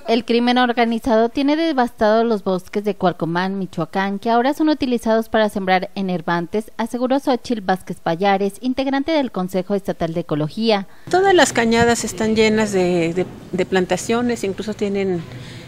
El crimen organizado tiene devastados los bosques de Cualcomán, Michoacán, que ahora son utilizados para sembrar enervantes, aseguró Xóchitl Vázquez Pallares, integrante del Consejo Estatal de Ecología. Todas las cañadas están llenas de plantaciones, incluso tienen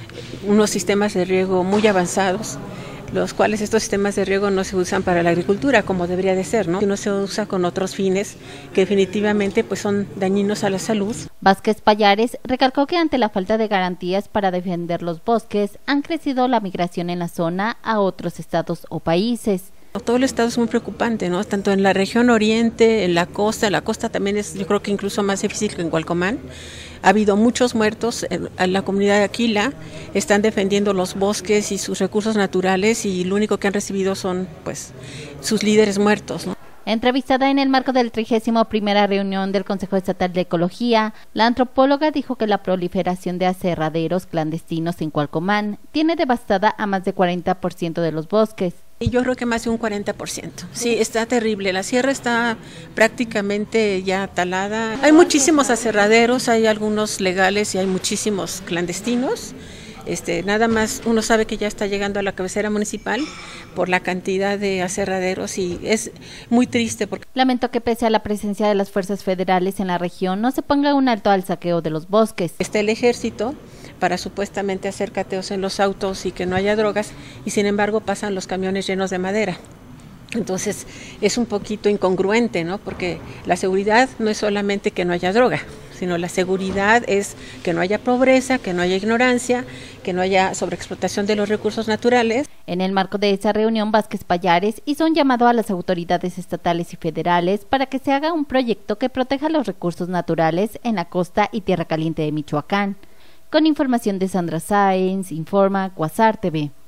unos sistemas de riego muy avanzados, los cuales estos sistemas de riego no se usan para la agricultura como debería de ser, ¿no? Se usa con otros fines que definitivamente pues son dañinos a la salud. Vázquez Pallares recalcó que ante la falta de garantías para defender los bosques, han crecido la migración en la zona a otros estados o países. Todo el estado es muy preocupante, ¿no? Tanto en la región oriente, en la costa también es, yo creo que incluso más difícil que en Cualcomán. Ha habido muchos muertos en la comunidad de Aquila, están defendiendo los bosques y sus recursos naturales y lo único que han recibido son pues sus líderes muertos, ¿no? Entrevistada en el marco del 31ª reunión del Consejo Estatal de Ecología, la antropóloga dijo que la proliferación de aserraderos clandestinos en Cualcomán tiene devastada a más de 40% de los bosques. Y yo creo que más de un 40%. Sí, está terrible. La sierra está prácticamente ya talada. Hay muchísimos aserraderos, hay algunos legales y hay muchísimos clandestinos. Nada más uno sabe que ya está llegando a la cabecera municipal por la cantidad de aserraderos y es muy triste. Lamento que pese a la presencia de las fuerzas federales en la región no se ponga un alto al saqueo de los bosques. Está el ejército para supuestamente hacer cateos en los autos y que no haya drogas y sin embargo pasan los camiones llenos de madera. Entonces es un poquito incongruente, ¿no? Porque la seguridad no es solamente que no haya droga, sino la seguridad es que no haya pobreza, que no haya ignorancia, que no haya sobreexplotación de los recursos naturales. En el marco de esa reunión, Vázquez Pallares hizo un llamado a las autoridades estatales y federales para que se haga un proyecto que proteja los recursos naturales en la costa y tierra caliente de Michoacán. Con información de Sandra Sáenz, informa Quasar TV.